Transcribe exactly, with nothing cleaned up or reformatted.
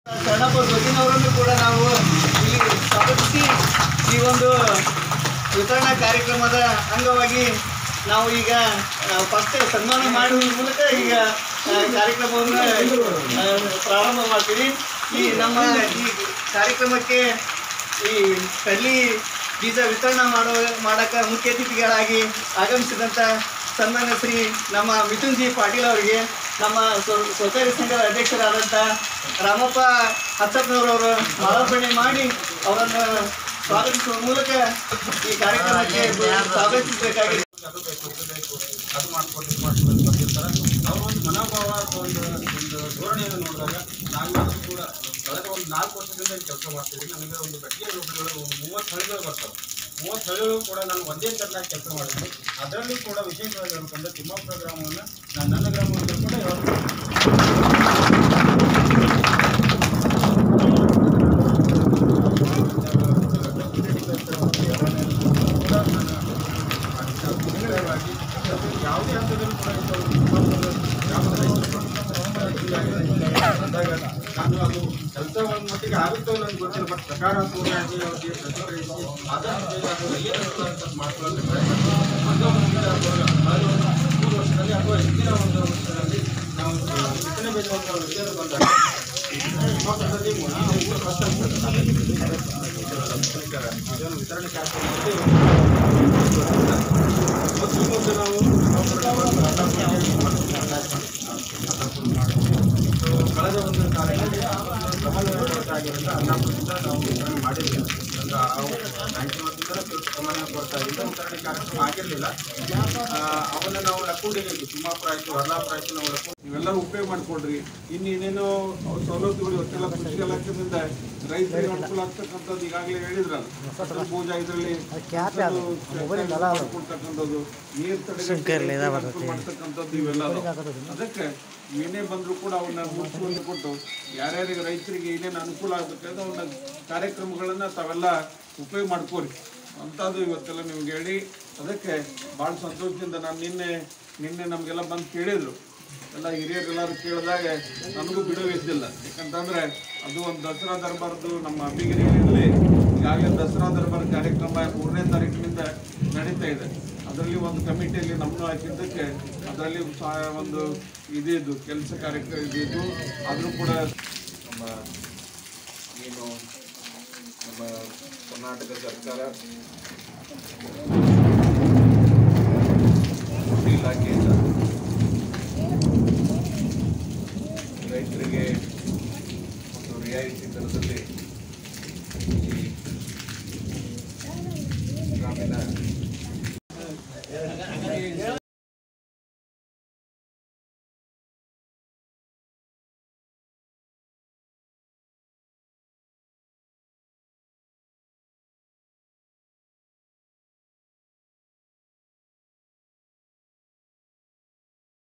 ಶರಣಪ್ಪ ಜೋಗಿನವರನ್ನು ಕೂಡ ನಾವು ಇಲ್ಲಿ ಸ್ವಾಗತಿಸಿ ಈ ಒಂದು ವಿತರಣಾ ಕಾರ್ಯಕ್ರಮದ ಅಂಗವಾಗಿ ನಾವು ಈಗ ಫಸ್ಟ್ ಸನ್ಮಾನ ಮಾಡುವ ಮೂಲಕ ಈಗ ಕಾರ್ಯಕ್ರಮವನ್ನು ಪ್ರಾರಂಭ ಮಾಡ್ತೀವಿ. ಈ ನಮ್ಮ ಈ ಕಾರ್ಯಕ್ರಮಕ್ಕೆ ಈ ಕಡ್ಲಿ ಬೀಜ ವಿತರಣೆ ಮಾಡೋ ಮಾಡೋಕ್ಕೆ ಮುಖ್ಯ ಅತಿಥಿಗಳಾಗಿ ಆಗಮಿಸಿದಂಥ ಸನ್ಮಾನ್ಯ ಶ್ರೀ ನಮ್ಮ ಮಿಥುನ್ ಜಿ ಪಾಟೀಲ್ ಅವರಿಗೆ, ನಮ್ಮ ಸಹಕಾರಿ ಸಂಘದ ಅಧ್ಯಕ್ಷರಾದಂಥ ರಾಮಪ್ಪ ಹಚ್ಚಪ್ಪನವರವರು ಮಾಲಾರ್ಪಣೆ ಮಾಡಿ ಅವರನ್ನು ಸ್ವಾಗತಿಸುವ ಮೂಲಕ ಈ ಕಾರ್ಯಕ್ರಮಕ್ಕೆ ಸ್ವಾಗತಿಸಬೇಕಾಗಿದೆ. ಅದು ಮಾಡ್ಕೊಂಡು ಮಾಡ್ಕೊಂಡು ಬಂದಿರ್ತಾರೆ. ಅವ್ರ ಒಂದು ಮನೋಭಾವ ಅಥವಾ ಒಂದು ಒಂದು ಧೋರಣೆಯನ್ನು ನೋಡಿದಾಗ ನಾನು ಕೂಡ ಕಳೆದ ಒಂದು ನಾಲ್ಕು ವರ್ಷದಿಂದ ಕೆಲಸ ಮಾಡ್ತೀನಿ. ನನಗೆ ಒಂದು ಗಟ್ಟಿಗೆ ರೂಪಗಳು ಒಂದು ಮೂವತ್ತು ಹಳ್ಳಿಗಳು ಬರ್ತವೆ. ಮೂವತ್ತು ಹಳ್ಳಿಗಳು ಕೂಡ ನಾನು ಒಂದೇ ಥರನಾಗಿ ಕೆಲಸ ಮಾಡಿದ್ದೀನಿ. ಅದರಲ್ಲೂ ಕೂಡ ವಿಶೇಷವಾಗಿ ಹೇಳ್ಕೊಂಡ್ರೆ ತಿಮ್ಮಾಪುರ ಗ್ರಾಮವನ್ನು ನಾನು ನನ್ನ ಗ್ರಾಮವನ್ನು ಕೂಡ ಯಾವುದೇ ಹಂತದಲ್ಲೂ ಕೂಡ ಅಂದಾಗ ನಾನು ಅದು ಕೆಲಸ ಒಂದು ಮಟ್ಟಿಗೆ ಆಗುತ್ತೋ ನನಗೆ ಗೊತ್ತಿಲ್ಲ. ಬಟ್ ಸಕಾರಾತ್ಮಕವಾಗಿ ಅವರಿಗೆ ಪ್ರತಿಕ್ರಿಯಿಸಿ ಆದಷ್ಟು ಏನು ಮಾಡ್ಕೊಳ್ಳೋದು ಮೂರು ವರ್ಷದಲ್ಲಿ ಅಥವಾ ಹೆಚ್ಚಿನ ಒಂದು ವರ್ಷದಲ್ಲಿ ನಾವು ಬಿತ್ತನೆ ಬೇಜಾರ ವಿಚಾರ ಬಂದಾಗ ಮಕ್ಕಳಲ್ಲಿ ಫಸ್ಟ್ ಇದನ್ನು ವಿತರಣೆ ಕಾರ್ಯಕ್ರಮದಲ್ಲಿ ಮತ್ತು ಮೊದಲು ನಾವು ಕಳೆದ ಒಂದು ಕಾರ್ಯದಲ್ಲಿ ಆಗಿರೋದ್ರಿಂದ ಅನ್ನಪೂರ್ಣ ನಾವು ವಿತರಣೆ ಮಾಡಿರಲಿಲ್ಲ. ಅಂದ್ರೆ ಬ್ಯಾಂಕಿನ ವತಿಯಿಂದ ಸ್ವಲ್ಪ ಗಮನ ಕೊಡ್ತಾ ಇದ್ದ ವಿತರಣೆ ಕಾರ್ಯಕ್ರಮ ಆಗಿರಲಿಲ್ಲ. ಅವನ್ನು ನಾವು ಲಕ್ಕುಂಡಿಗೆ ತಿಮ್ಮಾಪುರ ಆಯಿತು, ಹರ್ಲಾಪುರ ಆಯಿತು, ನಾವು ಲಕ್ಕು ಇವೆಲ್ಲರೂ ಉಪಯೋಗ ಮಾಡಿಕೊಡ್ರಿ. ಇನ್ನು ಏನೇನೋ ಸವಲತ್ತುಗಳು ಇವತ್ತೆಲ್ಲ ಕೃಷಿ ಇಲಾಖೆಯಿಂದ ರೈತರಿಗೆ ಅನುಕೂಲ ಆಗ್ತಕ್ಕಂಥದ್ದು ಈಗಾಗಲೇ ಹೇಳಿದ್ರಲ್ಲ. ಫಸಲ್ ಪೂಜಾ ಇದರಲ್ಲಿ ಕೊಡ್ತಕ್ಕಂಥದ್ದು, ನೀರು ತಡೆಗಟ್ಟೆ ಮಾಡ್ತಕ್ಕಂಥದ್ದು ಇವೆಲ್ಲ. ಅದಕ್ಕೆ ಏನೇ ಬಂದರೂ ಕೂಡ ಅವನ್ನ ಮುಗಿಸ್ಕೊಂಡು ಕೊಟ್ಟು ಯಾರ್ಯಾರಿಗೆ ರೈತರಿಗೆ ಏನೇನು ಅನುಕೂಲ ಆಗಬೇಕಾದ್ರೆ ಅವನ್ನ ಕಾರ್ಯಕ್ರಮಗಳನ್ನು ತಾವೆಲ್ಲ ಉಪಯೋಗ ಮಾಡ್ಕೋರಿ ಅಂಥದ್ದು ಇವತ್ತೆಲ್ಲ ನಿಮ್ಗೆ ಹೇಳಿ ಅದಕ್ಕೆ ಭಾಳ ಸಂತೋಷದಿಂದ ನಾನು ನಿನ್ನೆ ನಿನ್ನೆ ನಮಗೆಲ್ಲ ಬಂದು ಕೇಳಿದರು. ಎಲ್ಲ ಹಿರಿಯರೆಲ್ಲರೂ ಕೇಳಿದಾಗ ನನಗೂ ಬಿಡುವಿದ್ದಿಲ್ಲ. ಯಾಕಂತಂದರೆ ಅದು ಒಂದು ದಸರಾ ದರ್ಬಾರ್ದು ನಮ್ಮ ಅಬ್ಬಿಗಿರಿಯಲ್ಲಿ ಈಗಾಗಲೇ ದಸರಾ ದರ್ಬಾರ್ ಕಾರ್ಯಕ್ರಮ ಮೂರನೇ ತಾರೀಕಿನಿಂದ ನಡೀತಾ ಇದೆ. ಅದರಲ್ಲಿ ಒಂದು ಕಮಿಟಿಯಲ್ಲಿ ನಮ್ಮನ್ನು ಹಾಕಿದ್ದಕ್ಕೆ ಅದರಲ್ಲಿ ಒಂದು ಇದಿದ್ದು ಕೆಲಸ ಕಾರ್ಯಕ್ರಮ ಇದಿದ್ದು. ಆದರೂ ಕೂಡ ನಮ್ಮ ಏನು ನಮ್ಮ ಕರ್ನಾಟಕ ಸರ್ಕಾರ ಕೃಷಿ ಇಲಾಖೆಯಿಂದ ರೈತರಿಗೆ ಒಂದು ರಿಯಾಯಿತಿ ದರದಲ್ಲಿ ಈ ಗ್ರಾಮೀಣ